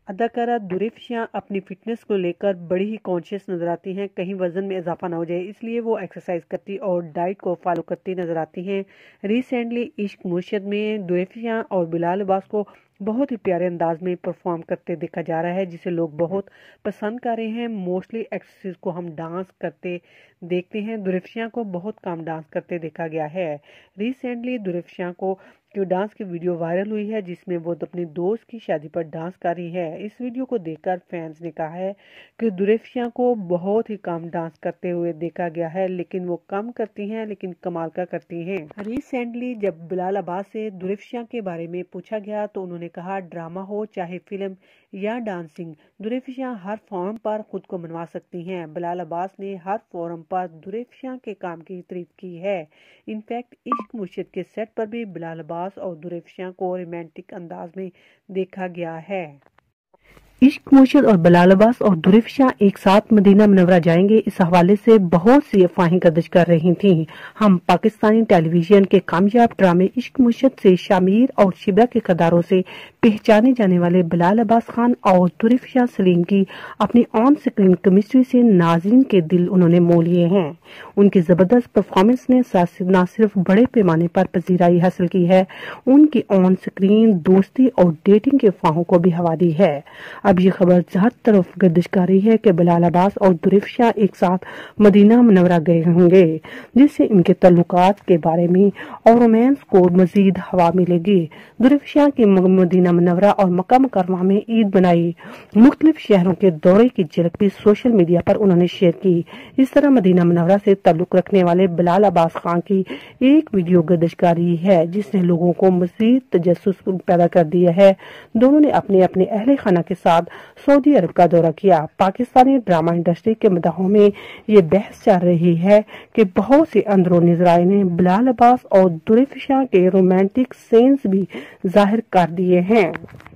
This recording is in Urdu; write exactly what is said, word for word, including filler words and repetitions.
اداکارہ دریفشاں اپنی فٹنس کو لے کر بڑی ہی کانشیس نظر آتی ہیں، کہیں وزن میں اضافہ نہ ہو جائے، اس لیے وہ ایکسرسائز کرتی اور ڈائٹ کو فالو کرتی نظر آتی ہیں۔ ریسنٹلی عشق مرشد میں دریفشاں اور بلال عباس کو بہت ہی پیارے انداز میں پرفارم کرتے دیکھا جا رہا ہے، جسے لوگ بہت پسند کر رہے ہیں۔ موسٹلی ایکٹریس کو ہم ڈانس کرتے دیکھتے ہیں، دریفشاں کو بہت کم ڈانس کرتے دیکھا گیا ہے۔ ریسنٹلی دریفشاں کو جو ڈانس کی ویڈیو وائرل ہوئی ہے، جس میں وہ اپنی دوست کی شادی پر ڈانس کر رہی ہے۔ اس ویڈیو کو دیکھ کر فینس نے کہا ہے کہ دریفشاں کو بہت ہی کم ڈانس کرتے ہوئے دیکھا گیا ہے، لیکن وہ کم کرتی ہیں لیکن کمال کا کرتی ہیں۔ ریسنٹلی جب بلال عباس سے دریفشاں کے بارے میں پوچھا گیا تو انہوں نے کہا، ڈرامہ ہو چاہے فلم یا ڈانسنگ، دریفشاں ہر فارم پر خود کو منوا سکتی ہیں۔ بلال عباس نے ہر فورم پر دریفشاں کے کام کی تعریف کی ہے۔ انفیکٹ عشق مرشد کے سیٹ پر بھی بلال عباس اور دریفشاں کو رومانٹک انداز میں دیکھا گیا ہے۔ عشق مرشد اور بلال عباس اور دریفشاں ایک ساتھ مدینہ منورہ جائیں گے، اس حوالے سے بہت سی افواہیں گردش کر رہی تھیں۔ ہم پاکستانی ٹیلی ویژن کے کامیاب ڈرامے عشق مرشد سے شامیر اور شبرا کے کرداروں سے پہچانے جانے والے بلال عباس خان اور دریفشاں سلیم کی اپنی آن سکرین کیمسٹری سے ناظرین کے دل انہوں نے مول لیے ہیں۔ ان کی زبردست پرفارمنس نے نہ صرف بڑے پیمانے پر پذیرائی حاصل کی ہے، ان کی آن سکرین دوستی اور ڈیٹنگ کے افواہوں کو بھی ہوا دی ہے۔ اب یہ خبر ہر طرف گردش کر رہی ہے کہ بلال عباس اور دریفشاں ایک ساتھ مدینہ منورہ گئے ہوں گے، جس سے ان کے تعلقات کے بارے میں اور رومانس کو مزید ہوا ملے گی۔ دریفشاں کی مدینہ منورہ اور مکہ مکرمہ میں عید منائی، مختلف شہروں کے دورے کی جھلک بھی سوشل میڈیا پر انہوں نے شیئر کی۔ اس طرح مدینہ منورہ سے تعلق رکھنے والے بلال عباس خان کی ایک ویڈیو گردش کر رہی ہے، جس نے لوگوں کو مزید تجسس پیدا کر دیا ہے۔ دونوں نے اپنے اپنے اہل خانہ کے ساتھ سعودی عرب کا دورہ کیا۔ پاکستانی ڈرامہ انڈسٹری کے مداحوں میں یہ بحث چل رہی ہے کہ بہت سے اندرونی ذرائع نے بلال عباس اور دریفشاں کے رومانٹک سینز بھی ظاہر کر دیے ہیں۔